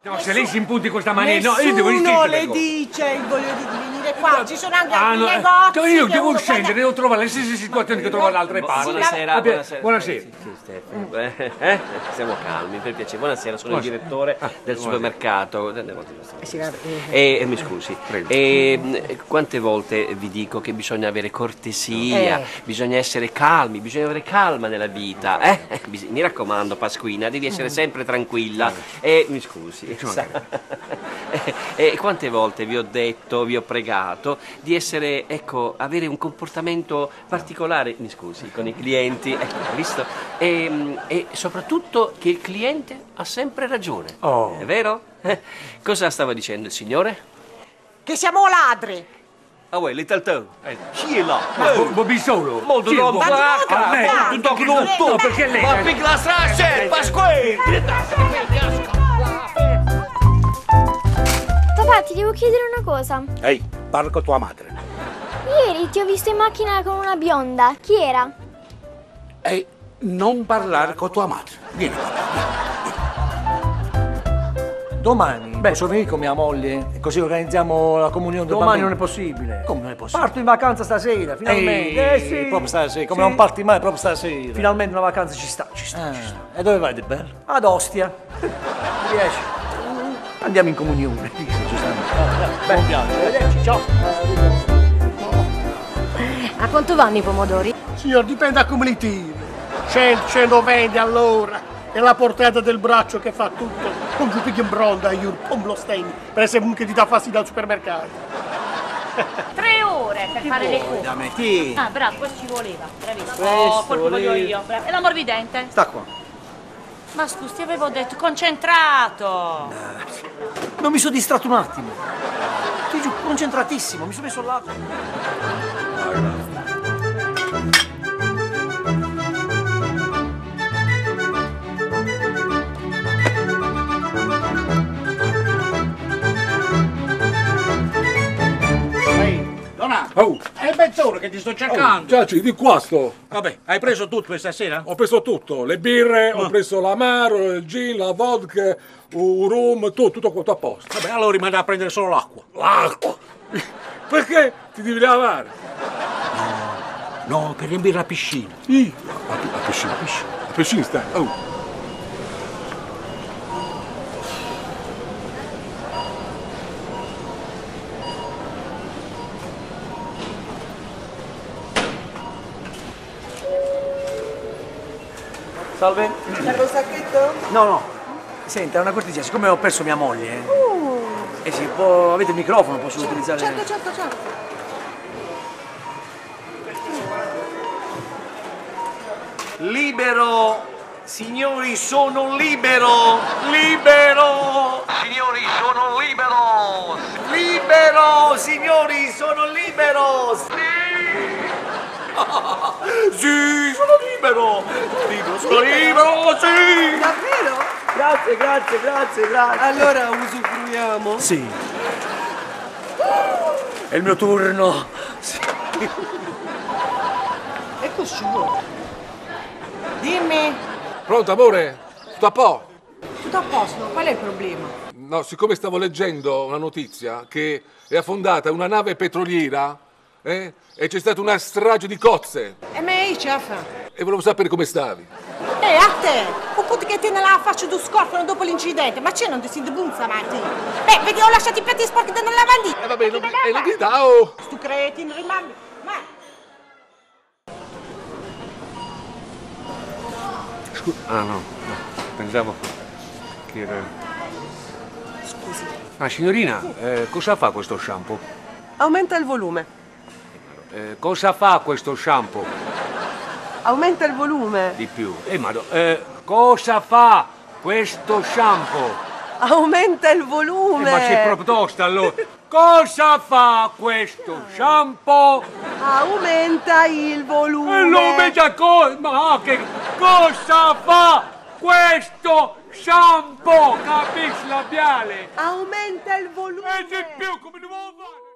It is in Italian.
No, se lei si impunti questa maniera, no, io devo Nessuno insistere. le dice il voglio di venire qua, ci sono anche altri negozi. Io che devo uno scendere, devo trovare le stesse situazioni che trovo da altre parti. Buonasera, buonasera. Buonasera. Sì, Stefano. Stiamo calmi, per piacere. Buonasera, sono il direttore del supermercato. Mi scusi. Quante volte vi dico che bisogna avere cortesia, bisogna essere calmi, bisogna avere calma nella vita. Mi raccomando, Pasquina, devi essere sempre tranquilla. Mi scusi. Quante volte vi ho detto, vi ho pregato di essere, ecco, avere un comportamento particolare, mi scusi, con i clienti, ecco, visto? E soprattutto che il cliente ha sempre ragione. È vero? Cosa stava dicendo il signore? Che siamo ladri. Ah, uè, little toe. Chi è là? Bobby solo. Molto troppo. No, perché lei... Ma piccola straccia, Pasquale! Papà, ti devo chiedere una cosa. Ehi, parla con tua madre. Ieri ti ho visto in macchina con una bionda. Chi era? Ehi, non parlare con tua madre. Vieni, papà. Domani posso venire con mia moglie e così organizziamo la comunione del Domani bambino. non è possibile. Come non è possibile? Parto in vacanza stasera, finalmente. Sì. Proprio stasera, come Sì. non parti mai, proprio stasera. Finalmente una vacanza ci sta. E dove vai di bello? Ad Ostia. Ti riesci? Andiamo in comunione. Buon viaggio. Arrivederci, ciao. A quanto vanno i pomodori? Signor, dipende da come li tiri. 120 all'ora. È la portata del braccio che fa tutto. Non ci picchi in bronda, io lo stegno. Per essere che ti dà fastidio al supermercato. 3 ore per fare le cose. Da me, chi? Ah, bravo, questo ci voleva. Bravissimo. Questo Poi ti voglio voleva. io. Bravo. E l'ammorbidente? Sta qua. Ma scusi, ti avevo detto concentrato. Non mi sono distratto un attimo. Ti giuro, concentratissimo, mi sono messo là. Donato, Oh, è mezz'ora che ti sto cercando. Giaci, di qua sto. Vabbè, hai preso tutto questa sera? Ho preso tutto, le birre, ho preso l'amaro, il gin, la vodka, un rum, tutto quanto a posto. Vabbè, allora rimane a prendere solo l'acqua. L'acqua! Perché ti devi lavare? No, per riempire la piscina. Sì, la piscina. La piscina sta. Oh. Salve. Serve un sacchetto? No, no. Senta, è una cortesia, siccome ho perso mia moglie. Sì, avete il microfono, posso utilizzare. Certo. Libero! Signori, sono libero! Libero! Signori, sono libero! Libero! Signori, sono libero! Sì, sono libero! Sono libero, sì! Davvero? Grazie. Allora usufruiamo. Sì. È il mio turno. E cosa ci vuole? Dimmi. Pronto, amore? Tutto a po'? Tutto a posto, qual è il problema? No, siccome stavo leggendo una notizia che è affondata una nave petroliera, e c'è stata una strage di cozze. E me ce la fa? E volevo sapere come stavi. A te! Un punto che tiene la faccia do scorfano dopo l'incidente, ma c'è non ti si debunza, Marti? Beh, vedi, ho lasciato i piatti sporchi nella lavandina. Vabbè, non ti dà, oh! Stu cretino, rimani. Ma... Scusa, no. Pensavo che era... Scusi. Ah, signorina, cosa fa questo shampoo? Aumenta il volume. Cosa fa questo shampoo? Aumenta il volume. Di più. Cosa fa questo shampoo? Aumenta il volume. Ma sei proprio tosta allora. Cosa fa questo shampoo? Aumenta il volume. Ma che cosa fa questo shampoo? Capisci labiale? Aumenta il volume. E di più, come devo fare?